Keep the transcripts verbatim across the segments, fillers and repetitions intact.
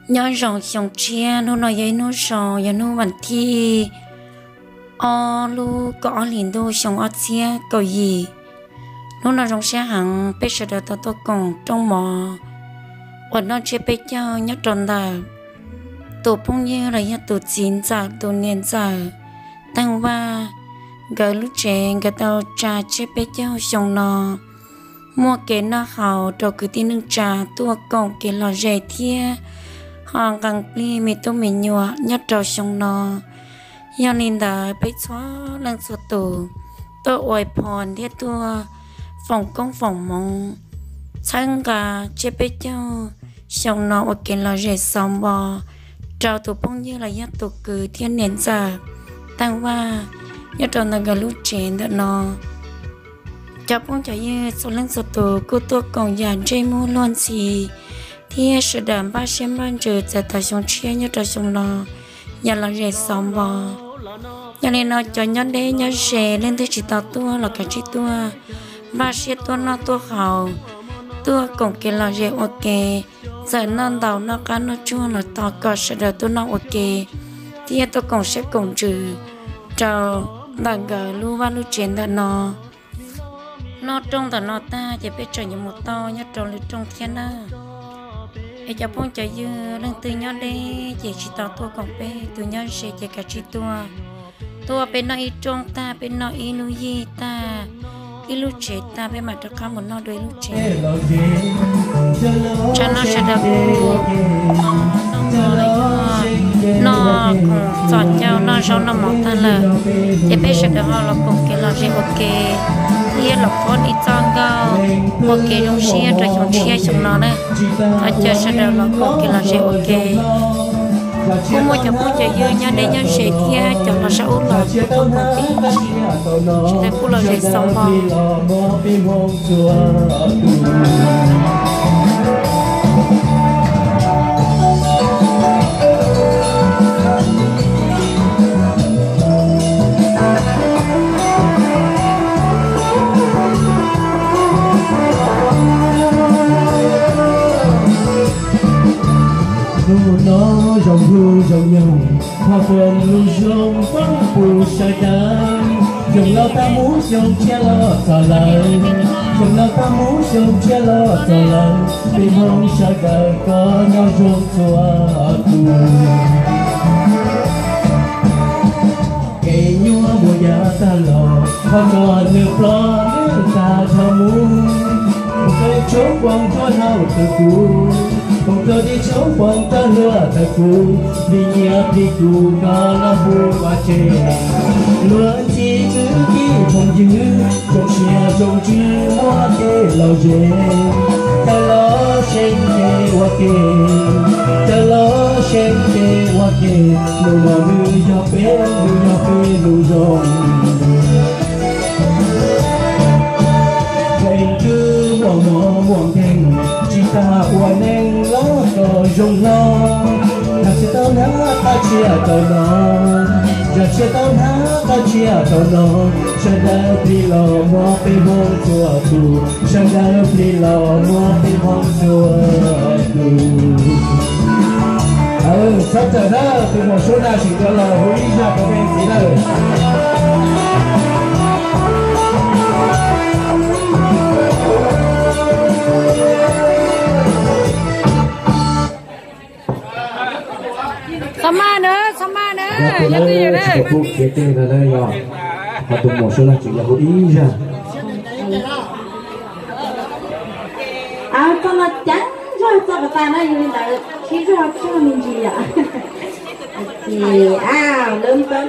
nhớ rong xong chia nó nói với nó sò và nó vẫn thi o lu có liền đôi xong ở chia cầu gì nó nói rong xe hàng bây giờ đã tao tao còn trong mò và nó chỉ bây giờ nhớ tròn là tổ phong như là nhớ tổ chín giờ tổ niên giờ tăng qua gỡ lúc trẻ gỡ tao trà chỉ bây giờ xong nó mua cái nó hào rồi cứ tin nước trà tua còn cái lò rẻ thia hàng càng pli mi tô mi nhua nhất trò xong nó do nên đã bị xóa lần số tù tôi oi phòn thiết tua phòng công phòng mong sang cả chế bé châu xong nó ở cái lò rẻ xong bò trào tụ bông như là nhất tụ cứ thiên nền giả tăng qua nhất trò nó gần lúc trên đó nó cho bông cho như số lần số tù cô tôi còn dàn chơi mua luôn gì thì sự đảm ba xem ban trừจะta xong chia nhất trò xong nó nhà là rẻ xong bò cho nên nó cho nhớ đấy nhớ rẻ lên tới chỉ tao tua là cả chỉ tua ba xe tua nó tua hào tua còn cái là rẻ ok giờ nó đầu nó cá nó chua là tao có sẽ được tua nó ok thì tôi còn sẽ còn trừ trâu là gờ lu ba lu trên đó nó nó trong đó nó ta chỉ biết trở như một to nhất trâu lưu trong thiên đó ai cho phong cho dư lần từ nhau đây chỉ chỉ tao tua còn bé từ nhau sẽ chỉ cả chỉ tua tua bên nó ít trong ta bên nó ít lu gì ta ít lu chết ta bên mặt cho một nó đôi lu chết cho nó sẽ được nó cũng chọn nhau nó sống nó một ta là để biết sẽ được họ là cùng cái là gì ok hier là con ít trong gạo một cái đồng xia rồi chúng xia chúng nó này và chờ sẽ được là cùng cái là gì ok cũng một chấm một chấm dư nhau để nhau sẽ kia cho nó sẽ ổn là không có tí cho nên cũng là gì sống bò nó rộng hư rộng nhau hoa phượng lưu rộng vắng phù sai tan dùng lao ta muốn dùng che lo tỏ lời dùng lao ta muốn dùng che lo tỏ lời vì mong sai đời có nhau rộng xóa tù cây nhúa mùa giá ta lò hoa còn nước lo nước ta thơ muốn cây chốt quăng cho hao từ cũ không cho đi cháu quăng ta lừa ta cũ vì nhớ thì cũ có nó vui quá chê luôn chỉ cứ khi không dư trong xe trong chữ hoa kê lâu dễ ta lo xem kê hoa kê ta lo xem kê hoa kê lưu là lưu cho bé lưu cho bé lưu rồi vậy cứ mong mong mong thèm chỉ ta qua nên lo có rung lo ta sẽ tao nhá ta chia tao nó giờ sẽ tao nhá ta chia tao nó sẽ đã đi lo mua bị hôn chùa tù sẽ đã đi lo mua bị hôn chùa tù ừ sắp tới đó từ một số nào chỉ cho là hối ra có bên gì đâu sao mà nữa sao mà nữa nhất gì đấy phụ kế tên là đây rồi và từ một số là chỉ là hối ra à con nó trắng rồi sao mà ta nói như là khi rồi cho mình gì ạ thì à lớn tên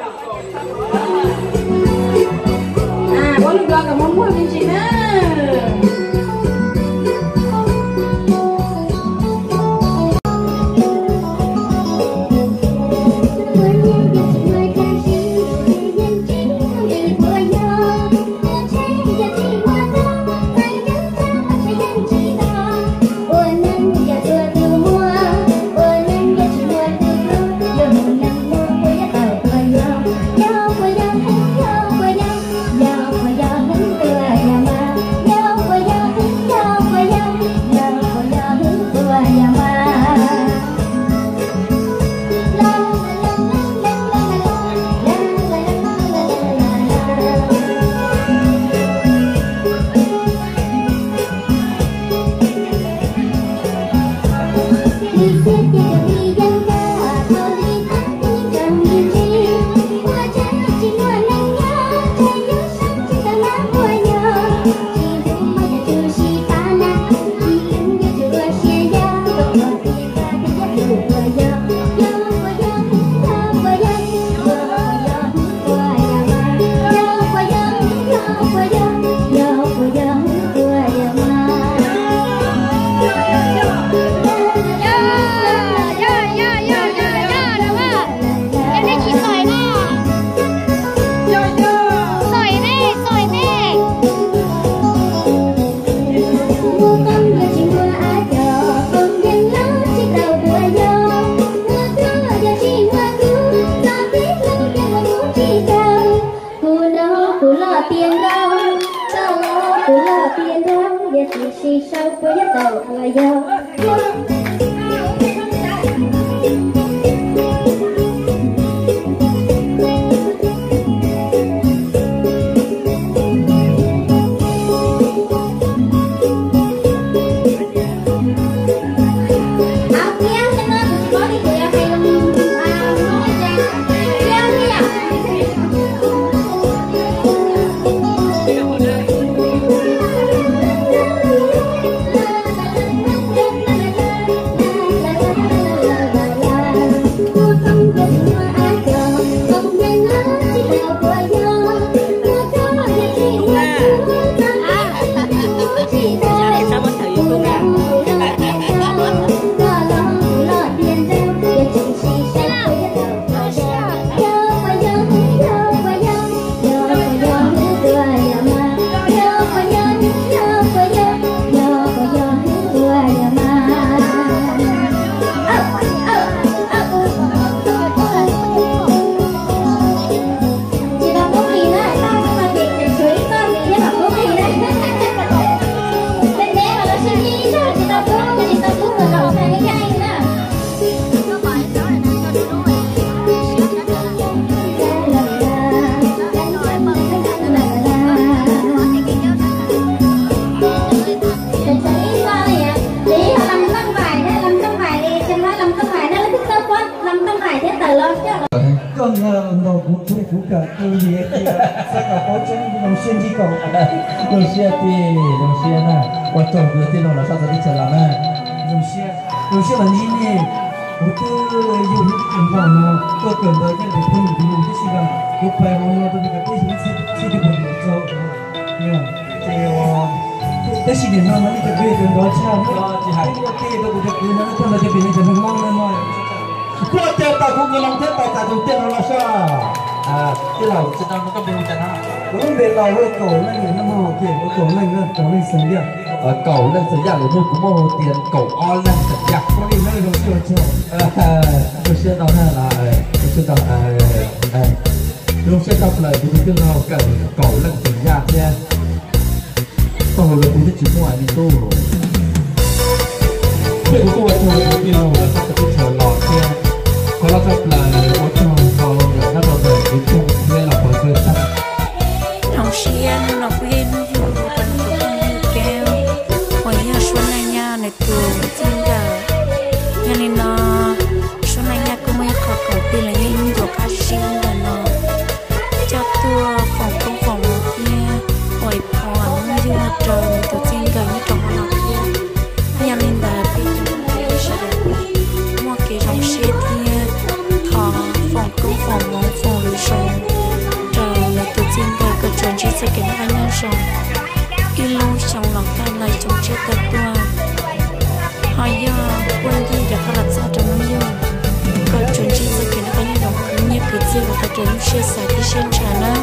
à bố lúc đó cả món mua mình gì nữa Hãy subscribe cho kênh Ghiền Mì Gõ để không bỏ lỡ những video hấp dẫn vâng nó cũng chung cũng cả tôi gì sẽ cả có chân nó xuyên đi cầu đầu xe thì đầu xe nè quan trọng là thì nó là sao đi chờ làm nè đầu xe đầu xe là gì nè một thứ dùng những cái sản phẩm nó tôi cần tới cái để phân hủy những cái gì cả tôi phải nó tôi bị cái gì gì gì thì mình được cho nha thì cái gì để nó nó đi cái việc đó cha nó chỉ hay cái cái đó cái cái nó nó là cái việc này nó ngon lên thôi qua tiền ta cũng như lòng thế ta ta đầu tiên là sao à cái nào chúng ta có bên chân ha cũng về lò với cổ này thì nó màu kiểu cổ này nữa cổ này sừng điện ở cầu lên sợi dây của cũng mua tiền cầu on lên sợi dây có đi nơi đồ chơi chơi tôi sẽ nói là tôi sẽ nói à tôi sẽ đọc lời của tôi nào cần cầu lên sợi dây nha tôi là tôi chỉ ngoài đi tôi tôi cũng tôi tôi tôi nào là tôi tôi chờ lọt nha có là đọc lời của tôi vào nó đọc lời của tôi nghe là phần cơ sắc trong xe nó quên nó dùng bằng tụ keo hồi giờ xuân này nha này tụ trên đời cho nên nó xuân này nha cũng mới khó cầu tiền là những đồ cá sinh là nó cho tôi phòng công phòng kia hồi phò nó như trời tụ trên đời như trong họ kia cho nên là bây giờ mình sẽ mua cái dòng xe kia thọ phòng công phòng mong phòng lựa chọn trời là tụ trên đời cái chuyện chỉ sẽ kiến anh nhân sống yêu lâu trong lòng ta này trong chết ta tua hỏi giờ quên đi đã có làm sao trong nó yêu cái chuyện chỉ sẽ kiến anh nhân sống như cái gì mà ta chuyện chia sẻ đi trên trà nó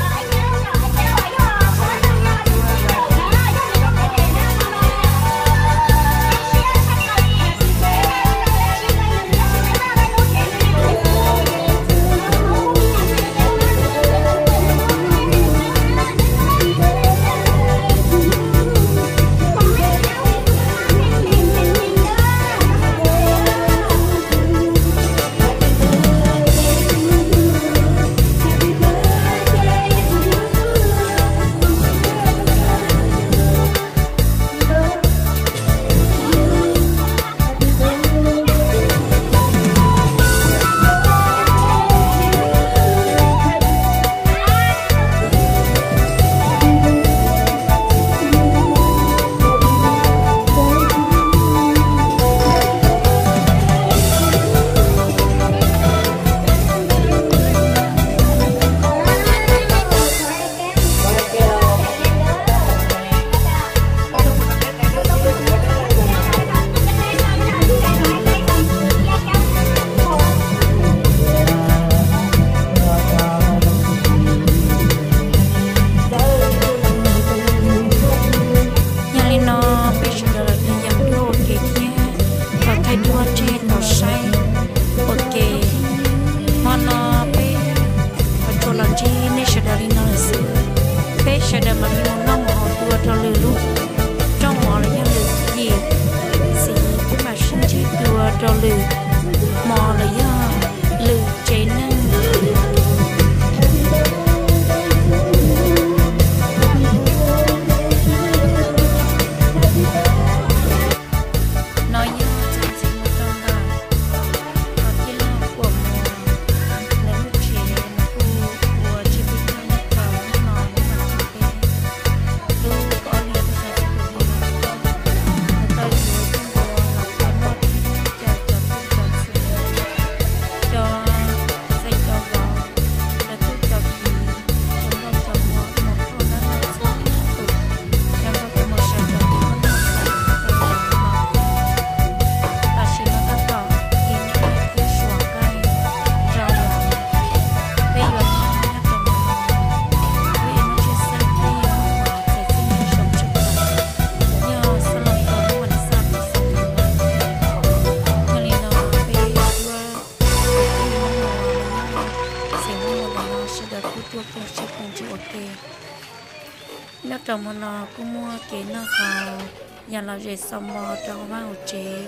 nó trồng mà nó cũng mua cái nó vào nhà là dễ xong mò trong vào chế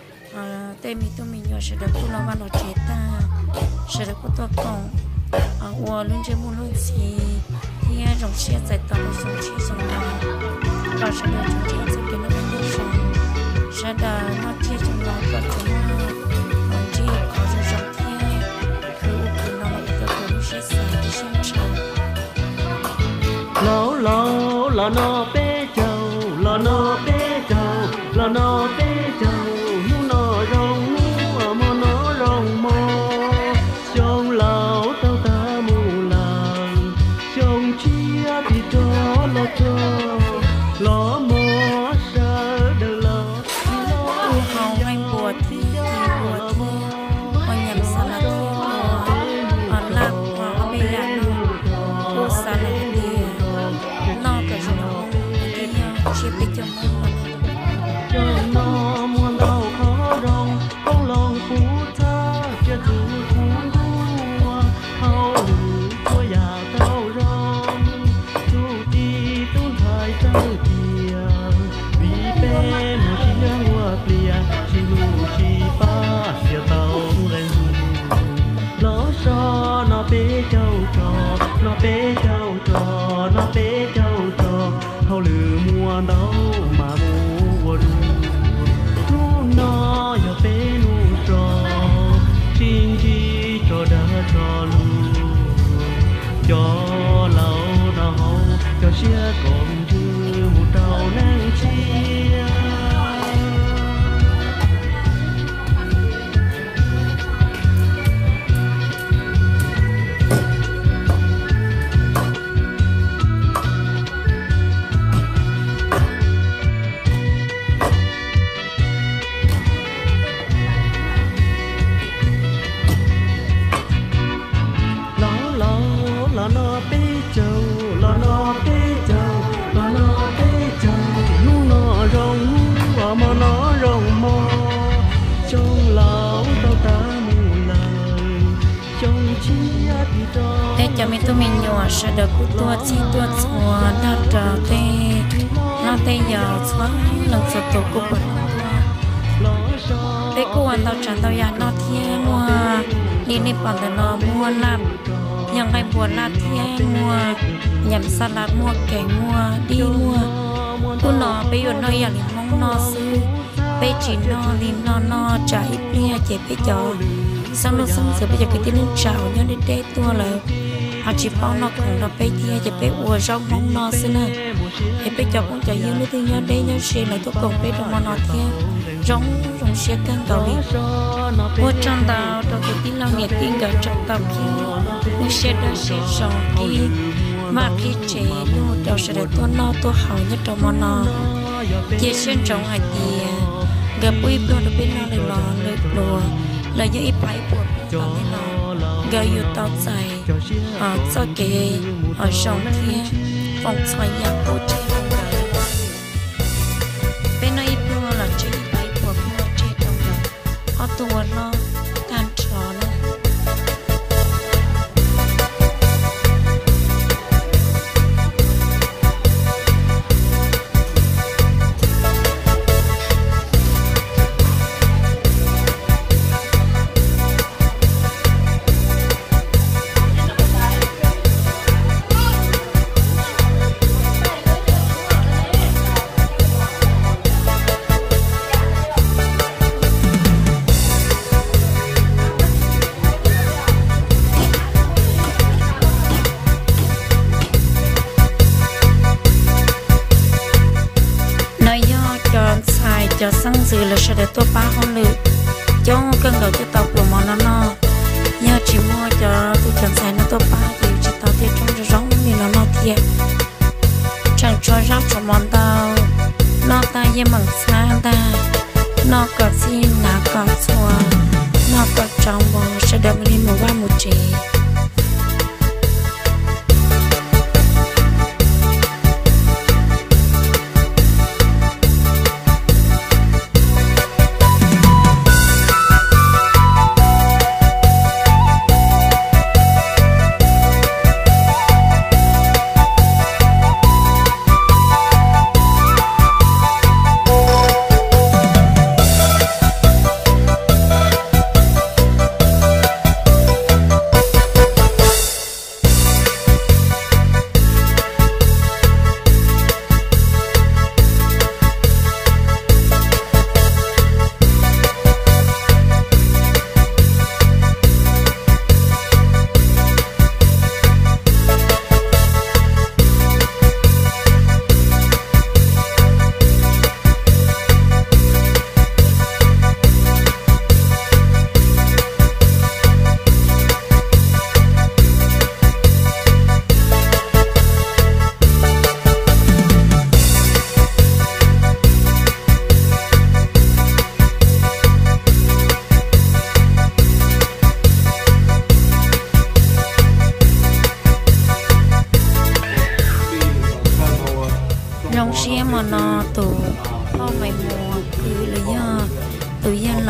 à tên mình tụi mình nhỏ sẽ được cũng nó vào chế ta sẽ được cũng to con à qua luôn chơi mua luôn gì thì dòng xe chạy tàu dòng xe dòng nào và sẽ được chúng ta sẽ kiến nó bên nước sông sẽ là nó chia trong lòng và chúng nó chỉ có dòng dòng kia cứ cứ nó lò nó bé châu lò nó bé châu lò nó bé châu nu nó rong nu mò nó rong mò trong lão tao ta mù làng trong chia thì cho lo cho lo mò sa đời lo tu hầu hay bùa thì thì bùa thì họ nhầm sa là thiên bùa họ lạc họ bây giờ nó bùa sa là thiên nó cái gì nó cái chỉ biết cho mình cho nó muốn đau khó rong không lòng phú tha cho tu phú đua hao lử cho già tao rong tu đi tu thay tao kia vì bé một chiếc hoa bia chỉ lu chỉ ba chia tao lên nó so nó bé châu trò nó bé châu trò nó bé châu trò hao lử mua đâu mà mua nu nó yo bé nu trò chính chỉ cho đã cho lu cho lâu nó hậu cho chia còn chưa một đầu nắng chia để cho mình tụi mình nhỏ sẽ được cụ tua chi tua chùa nó trở tê nó tê giờ xóa lần sụt tụ cụ bật để cụ ăn tao chẳng tao nhà nó thiên mua đi đi bằng từ nó mua làm nhưng ngày buồn là thiên mua nhầm salad mua kẻ mua đi mua cụ nó bây giờ nó nhà liền mong nó sư bây chỉ nó liền nó nó chạy bia chạy bây giờ xong lúc xong rồi bây giờ cái tiếng chào nhớ đến đây tua là họ chỉ bao nó còn nó bây giờ chỉ bây ua rau mong nó xí nè thì bây giờ cũng chạy dưới nước thì nhớ đây nhớ xe lại tôi còn bây giờ mà nó theo giống giống xe căng cầu đi ua trong tàu tàu cái tiếng lao nghe tiếng gà trong tàu kia nước xe đó xe sò kia mà khi trẻ luôn đầu sẽ để tôi nó tôi hào nhất trong mà nó chia xuyên trong hai tia gặp uy bơ được bên nó lại lò lại lùa là những ít phải buộc tao nên là gây yêu tao dài ở sau kề ở trong kia vòng xoay nhà cô chơi trong đời bên này ít bơ là chơi phải buộc mua chơi trong đời họ tua nó can trò nó cho sang dự là sẽ để tôi ba con lự cho cân đầu cho tàu của món nó no nhớ chỉ mua cho tôi chẳng xài nó tôi ba thì chỉ tàu thiệt trong cho giống vì nó no thiệt chẳng cho rắp cho món tàu nó ta với bằng xa ta nó có xin là có xua nó có trong bò sẽ đâm đi một ba một chỉ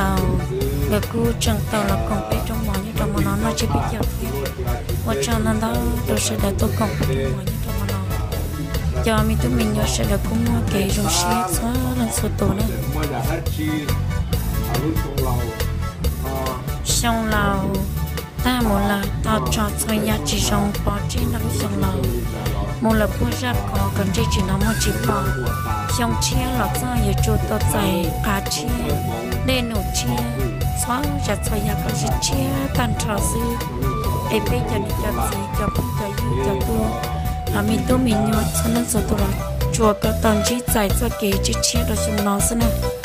lầu để cô chẳng tàu là còn bé trong mỏ như trong mỏ nó nó chỉ biết giờ và cho nên đó tôi sẽ để tôi còn bé trong mỏ như trong mỏ nó cho mình tụi mình nhớ sẽ để cũng mua kệ rồi sẽ xóa lên số tổ nữa xong lầu ta một là tao cho tôi nhà chỉ xong bỏ trên năm xong lầu một là bữa ra có cần chỉ chỉ nó một chỉ bỏ xong chia lọt ra giờ chuột tao dày cá chia đen nổ chia xóa chặt xoay nhà có chỉ chia tan trò sư để bây giờ đi cho gì cho bây giờ yêu cho tôi là mình tôi mình nhớ cho nên số tôi là chùa có tầng chỉ dạy cho kỹ chỉ chia được xong nó thế này